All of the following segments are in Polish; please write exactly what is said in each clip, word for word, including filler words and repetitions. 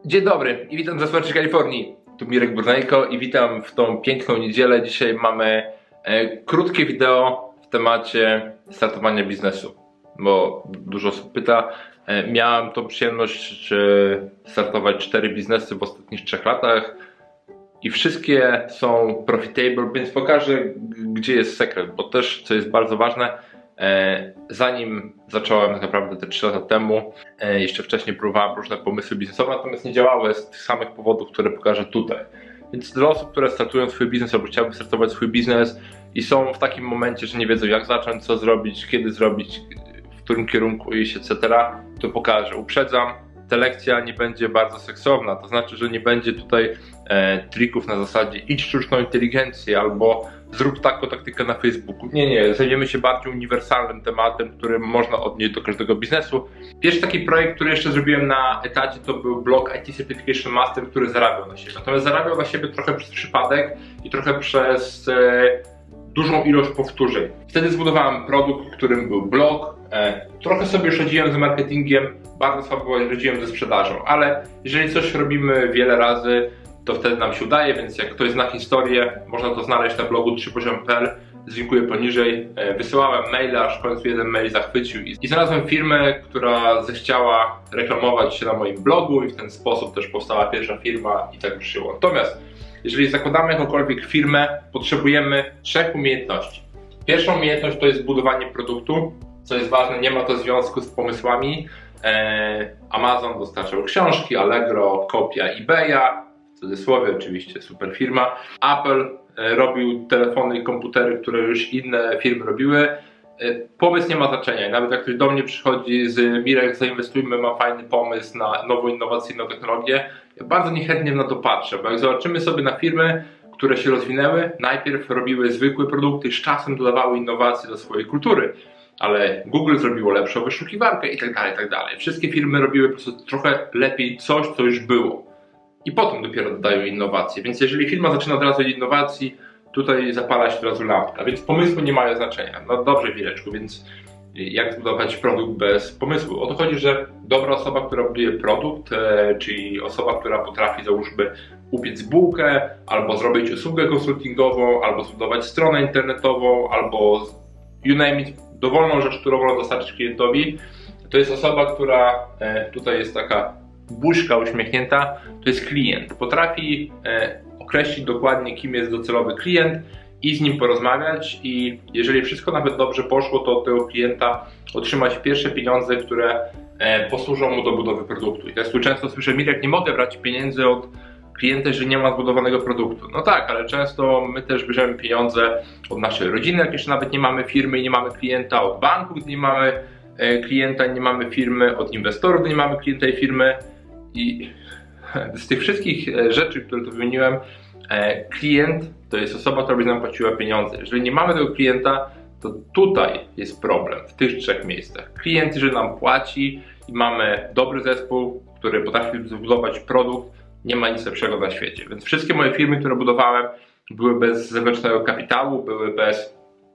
Dzień dobry i witam ze Słonecznej Kalifornii. Tu Mirek Burnejko i witam w tą piękną niedzielę. Dzisiaj mamy e, krótkie wideo w temacie startowania biznesu, bo dużo osób pyta. E, miałem tą przyjemność e, startować cztery biznesy w ostatnich trzech latach i wszystkie są profitable, więc pokażę, gdzie jest sekret, bo też, co jest bardzo ważne, E, zanim zacząłem tak naprawdę te trzy lata temu, e, jeszcze wcześniej próbowałem różne pomysły biznesowe, natomiast nie działały z tych samych powodów, które pokażę tutaj. Więc dla osób, które startują swój biznes albo chciały startować swój biznes i są w takim momencie, że nie wiedzą jak zacząć, co zrobić, kiedy zrobić, w którym kierunku iść, et cetera, to pokażę. Uprzedzam, ta lekcja nie będzie bardzo seksowna, to znaczy, że nie będzie tutaj e, trików na zasadzie idź sztuczną inteligencję albo zrób taką taktykę na Facebooku. Nie, nie, zajmiemy się bardziej uniwersalnym tematem, który można odnieść do każdego biznesu. Pierwszy taki projekt, który jeszcze zrobiłem na etacie, to był blog I T Certification Master, który zarabiał na siebie. Natomiast zarabiał na siebie trochę przez przypadek i trochę przez e, dużą ilość powtórzeń. Wtedy zbudowałem produkt, którym był blog. E, trochę sobie już radziłem z marketingiem, bardzo słabo radziłem ze sprzedażą, ale jeżeli coś robimy wiele razy, to wtedy nam się udaje, więc jak ktoś zna historię, można to znaleźć na blogu trzy poziom kropka p l, zlinkuję poniżej. Wysyłałem maile, aż w końcu jeden mail zachwycił i znalazłem firmę, która zechciała reklamować się na moim blogu i w ten sposób też powstała pierwsza firma i tak ruszyło. Natomiast jeżeli zakładamy jakąkolwiek firmę, potrzebujemy trzech umiejętności. Pierwszą umiejętność to jest budowanie produktu, co jest ważne, nie ma to związku z pomysłami. Amazon dostarczał książki, Allegro, kopia eBaya, w cudzysłowie oczywiście, super firma. Apple robił telefony i komputery, które już inne firmy robiły. Pomysł nie ma znaczenia. Nawet jak ktoś do mnie przychodzi z Mirek, zainwestujmy, ma fajny pomysł na nową, innowacyjną technologię, ja bardzo niechętnie na to patrzę, bo jak zobaczymy sobie na firmy, które się rozwinęły, najpierw robiły zwykłe produkty, z czasem dodawały innowacje do swojej kultury, ale Google zrobiło lepszą wyszukiwarkę i tak dalej, i tak dalej. Wszystkie firmy robiły po prostu trochę lepiej coś, co już było. I potem dopiero dodają innowacje. Więc jeżeli firma zaczyna od razu od innowacji, tutaj zapala się od razu lampka. Więc pomysły nie mają znaczenia. No dobrze, Wireczku, więc jak zbudować produkt bez pomysłu? O to chodzi, że dobra osoba, która buduje produkt, e, czyli osoba, która potrafi, załóżmy, upiec bułkę, albo zrobić usługę konsultingową, albo zbudować stronę internetową, albo you name it, dowolną rzecz, którą można dostarczyć klientowi, to jest osoba, która e, tutaj jest taka buźka uśmiechnięta, to jest klient. Potrafi e, określić dokładnie, kim jest docelowy klient i z nim porozmawiać i jeżeli wszystko nawet dobrze poszło, to od tego klienta otrzymać pierwsze pieniądze, które e, posłużą mu do budowy produktu. I teraz tu często słyszę, Mirek, nie mogę brać pieniędzy od klienta, jeżeli nie ma zbudowanego produktu. No tak, ale często my też bierzemy pieniądze od naszej rodziny, jak jeszcze nawet nie mamy firmy i nie mamy klienta, od banku, gdy nie mamy e, klienta i nie mamy firmy, od inwestorów, gdy nie mamy klienta i firmy. I z tych wszystkich rzeczy, które tu wymieniłem, klient to jest osoba, która będzie nam płaciła pieniądze. Jeżeli nie mamy tego klienta, to tutaj jest problem, w tych trzech miejscach. Klient, jeżeli nam płaci i mamy dobry zespół, który potrafi zbudować produkt, nie ma nic lepszego na świecie. Więc wszystkie moje firmy, które budowałem, były bez zewnętrznego kapitału, były bez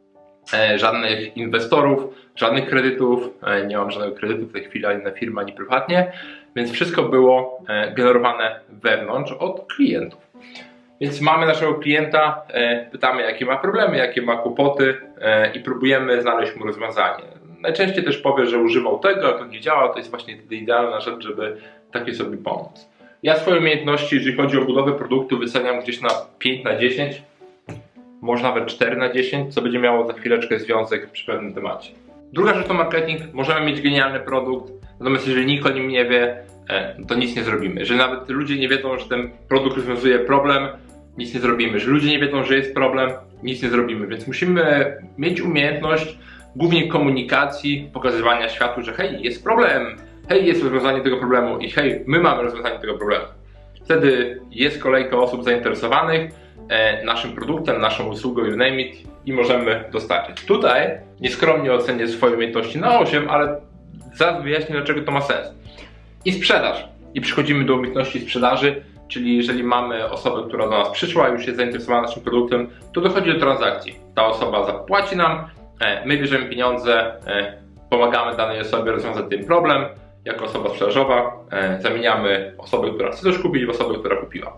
e, żadnych inwestorów, żadnych kredytów. E, nie mam żadnego kredytu w tej chwili ani na firmę, ani prywatnie. Więc wszystko było generowane wewnątrz od klientów. Więc mamy naszego klienta, pytamy jakie ma problemy, jakie ma kłopoty i próbujemy znaleźć mu rozwiązanie. Najczęściej też powie, że używał tego, a to nie działa, to jest właśnie idealna rzecz, żeby takie sobie pomóc. Ja swoje umiejętności, jeżeli chodzi o budowę produktu, wyceniam gdzieś na pięć na dziesięć, może nawet cztery na dziesięć, co będzie miało za chwileczkę związek przy pewnym temacie. Druga rzecz to marketing. Możemy mieć genialny produkt, natomiast jeżeli nikt o nim nie wie, to nic nie zrobimy. Jeżeli nawet ludzie nie wiedzą, że ten produkt rozwiązuje problem, nic nie zrobimy. Jeżeli ludzie nie wiedzą, że jest problem, nic nie zrobimy. Więc musimy mieć umiejętność głównie komunikacji, pokazywania światu, że hej, jest problem, hej, jest rozwiązanie tego problemu i hej, my mamy rozwiązanie tego problemu. Wtedy jest kolejka osób zainteresowanych e, naszym produktem, naszą usługą, you name it, i możemy dostarczyć. Tutaj nieskromnie ocenię swoje umiejętności na osiem, ale zaraz wyjaśnię, dlaczego to ma sens. I sprzedaż. I przechodzimy do umiejętności sprzedaży, czyli jeżeli mamy osobę, która do nas przyszła, już jest zainteresowana naszym produktem, to dochodzi do transakcji. Ta osoba zapłaci nam, my bierzemy pieniądze, pomagamy danej osobie rozwiązać ten problem jako osoba sprzedażowa e, zamieniamy osobę, która chce coś kupić, w osobę, która kupiła.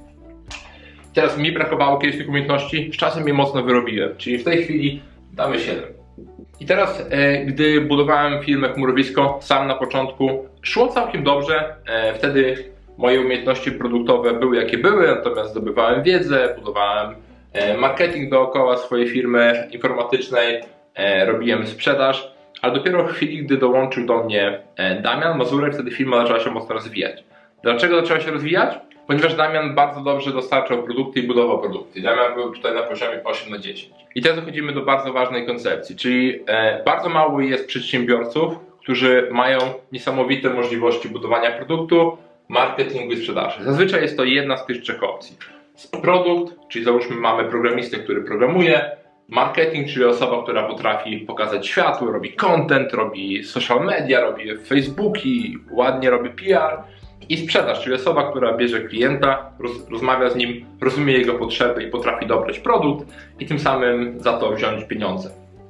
Teraz mi brakowało kiedyś tych umiejętności, z czasem je mocno wyrobiłem, czyli w tej chwili damy siedem. I teraz, e, gdy budowałem firmę Chmurowisko, sam na początku szło całkiem dobrze, e, wtedy moje umiejętności produktowe były jakie były, natomiast zdobywałem wiedzę, budowałem e, marketing dookoła swojej firmy informatycznej, e, robiłem sprzedaż, ale dopiero w chwili, gdy dołączył do mnie e, Damian Mazurek, wtedy firma zaczęła się mocno rozwijać. Dlaczego zaczęła się rozwijać? Ponieważ Damian bardzo dobrze dostarczał produkty i budował produkty. Damian był tutaj na poziomie osiem na dziesięć. I teraz dochodzimy do bardzo ważnej koncepcji, czyli e, bardzo mało jest przedsiębiorców, którzy mają niesamowite możliwości budowania produktu, marketingu i sprzedaży. Zazwyczaj jest to jedna z tych trzech opcji. Produkt, czyli załóżmy mamy programistę, który programuje, marketing, czyli osoba, która potrafi pokazać światu, robi content, robi social media, robi Facebooki, ładnie robi P R. I sprzedaż, czyli osoba, która bierze klienta, roz, rozmawia z nim, rozumie jego potrzeby i potrafi dobrać produkt i tym samym za to wziąć pieniądze.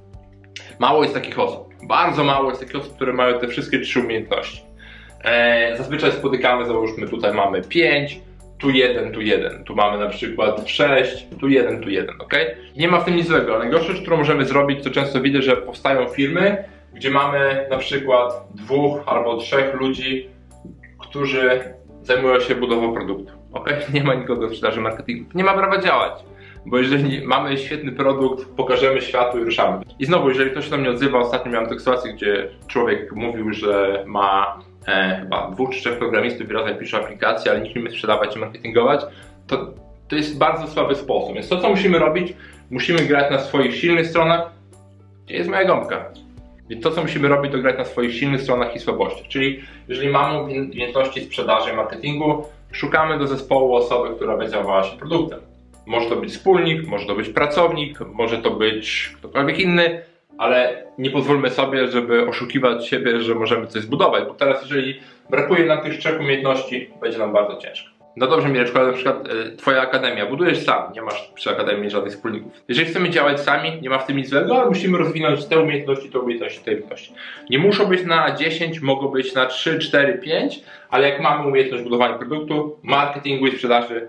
Mało jest takich osób, bardzo mało jest takich osób, które mają te wszystkie trzy umiejętności. Eee, zazwyczaj spotykamy, załóżmy tutaj mamy pięć, tu jeden, tu jeden, tu mamy na przykład sześć, tu jeden, tu jeden, ok? Nie ma w tym nic złego, ale najgorsza rzecz, którą możemy zrobić, to często widzę, że powstają firmy, gdzie mamy na przykład dwóch albo trzech ludzi, którzy zajmują się budową produktu. Ok? Nie ma nikogo w sprzedaży marketingu. Nie ma prawa działać, bo jeżeli mamy świetny produkt, pokażemy światu i ruszamy. I znowu, jeżeli ktoś się do mnie odzywa, ostatnio miałem taką sytuację, gdzie człowiek mówił, że ma e, chyba dwóch czy trzech programistów i razem pisze aplikacje, ale nikt nie umie sprzedawać i marketingować, to, to jest bardzo słaby sposób. Więc to, co musimy robić, musimy grać na swoich silnych stronach. Gdzie jest moja gąbka? Więc to, co musimy robić, to grać na swoich silnych stronach i słabościach. Czyli jeżeli mamy umiejętności sprzedaży i marketingu, szukamy do zespołu osoby, która będzie zajmowała się produktem. Może to być wspólnik, może to być pracownik, może to być ktokolwiek inny, ale nie pozwólmy sobie, żeby oszukiwać siebie, że możemy coś zbudować, bo teraz jeżeli brakuje nam tych trzech umiejętności, będzie nam bardzo ciężko. No dobrze, Mireczko, ale na przykład y, twoja akademia, budujesz sam, nie masz przy akademii żadnych wspólników. Jeżeli chcemy działać sami, nie ma w tym nic złego, ale musimy rozwinąć te umiejętności, te umiejętności, te umiejętności. Nie muszą być na dziesięć, mogą być na trzy, cztery, pięć, ale jak mamy umiejętność budowania produktu, marketingu i sprzedaży,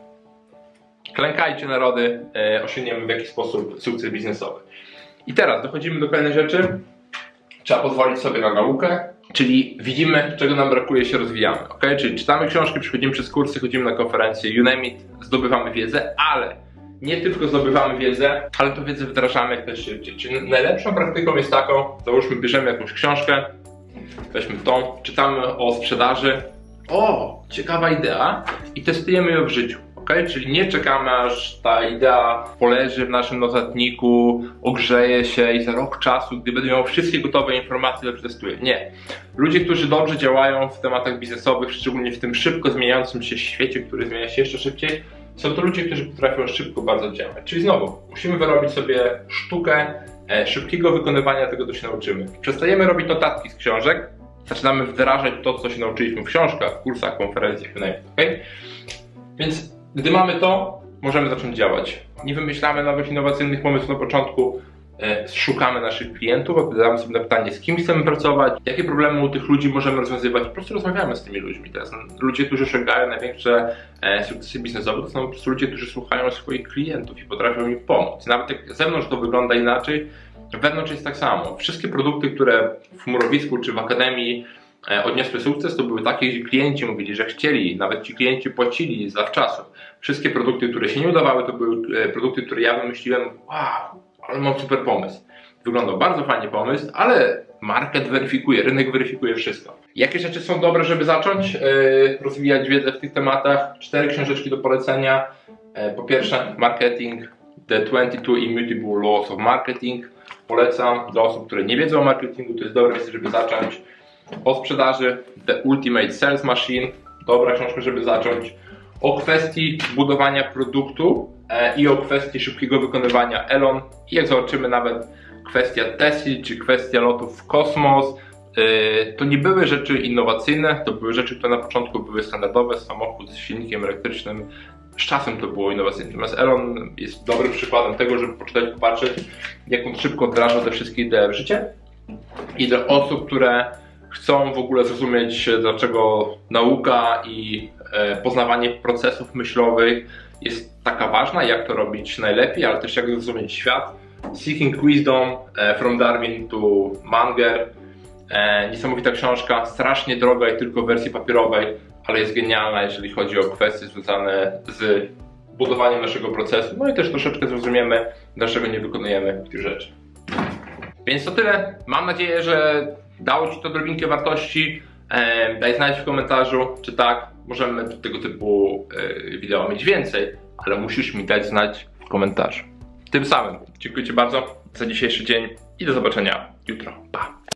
klękajcie narody, y, osiągniemy w jakiś sposób sukces biznesowy. I teraz dochodzimy do kolejnej rzeczy. Trzeba pozwolić sobie na naukę, czyli widzimy, czego nam brakuje, się rozwijamy, ok? Czyli czytamy książki, przychodzimy przez kursy, chodzimy na konferencje, you name it, zdobywamy wiedzę, ale nie tylko zdobywamy wiedzę, ale tę wiedzę wdrażamy jak najszybciej. Czyli najlepszą praktyką jest taką, załóżmy, bierzemy jakąś książkę, weźmy tą, czytamy o sprzedaży, o, ciekawa idea i testujemy ją w życiu. Okay? Czyli nie czekamy, aż ta idea poleży w naszym notatniku, ogrzeje się i za rok czasu, gdy będę miał wszystkie gotowe informacje, to przetestuję. Nie. Ludzie, którzy dobrze działają w tematach biznesowych, szczególnie w tym szybko zmieniającym się świecie, który zmienia się jeszcze szybciej, są to ludzie, którzy potrafią szybko bardzo działać. Czyli znowu, musimy wyrobić sobie sztukę e, szybkiego wykonywania tego, co się nauczymy. Przestajemy robić notatki z książek, zaczynamy wdrażać to, co się nauczyliśmy w książkach, w kursach, konferencjach, okay? Więc gdy mamy to, możemy zacząć działać. Nie wymyślamy nowych, innowacyjnych pomysłów na początku, e, szukamy naszych klientów, odpowiadamy sobie na pytanie, z kim chcemy pracować, jakie problemy u tych ludzi możemy rozwiązywać. Po prostu rozmawiamy z tymi ludźmi. Teraz ludzie, którzy osiągają największe e, sukcesy biznesowe, to są po prostu ludzie, którzy słuchają swoich klientów i potrafią im pomóc. Nawet jak z zewnątrz to wygląda inaczej, wewnątrz jest tak samo. Wszystkie produkty, które w Chmurowisku czy w Akademii odniosły sukces, to były takie, gdzie klienci mówili, że chcieli, nawet ci klienci płacili zawczasu. Wszystkie produkty, które się nie udawały, to były produkty, które ja wymyśliłem, wow, ale mam super pomysł. Wyglądał bardzo fajnie pomysł, ale market weryfikuje, rynek weryfikuje wszystko. Jakie rzeczy są dobre, żeby zacząć yy, rozwijać wiedzę w tych tematach? Cztery książeczki do polecenia. Yy, po pierwsze, marketing, The dwadzieścia dwa Immutable Laws of Marketing. Polecam dla osób, które nie wiedzą o marketingu, to jest dobre miejsce, żeby zacząć. O sprzedaży, The Ultimate Sales Machine, dobra książka, żeby zacząć. O kwestii budowania produktu e, i o kwestii szybkiego wykonywania Elon. I jak zobaczymy, nawet kwestia Tesli czy kwestia lotów w kosmos. E, to nie były rzeczy innowacyjne, to były rzeczy, które na początku były standardowe. Samochód z silnikiem elektrycznym, z czasem to było innowacyjne. Natomiast Elon jest dobrym przykładem tego, żeby poczytać, popatrzeć, jak on szybko wdraża te wszystkie idee w życie. I dla osób, które chcą w ogóle zrozumieć, dlaczego nauka i poznawanie procesów myślowych jest taka ważna, jak to robić najlepiej, ale też jak zrozumieć świat. Seeking Wisdom, From Darwin to Munger. Niesamowita książka, strasznie droga i tylko w wersji papierowej, ale jest genialna, jeżeli chodzi o kwestie związane z budowaniem naszego procesu. No i też troszeczkę zrozumiemy, dlaczego nie wykonujemy tych rzeczy. Więc to tyle. Mam nadzieję, że dało Ci to odrobinkę wartości. Daj znać w komentarzu, czy tak. Możemy tego typu wideo mieć więcej, ale musisz mi dać znać w komentarzu. Tym samym dziękuję Ci bardzo za dzisiejszy dzień i do zobaczenia jutro. Pa!